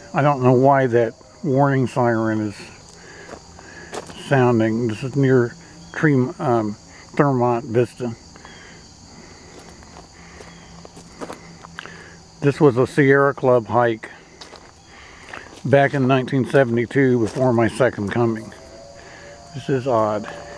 I don't know why that warning siren is sounding. This is near Thurmont Vista. This was a Sierra Club hike back in 1972 before my second coming. This is odd.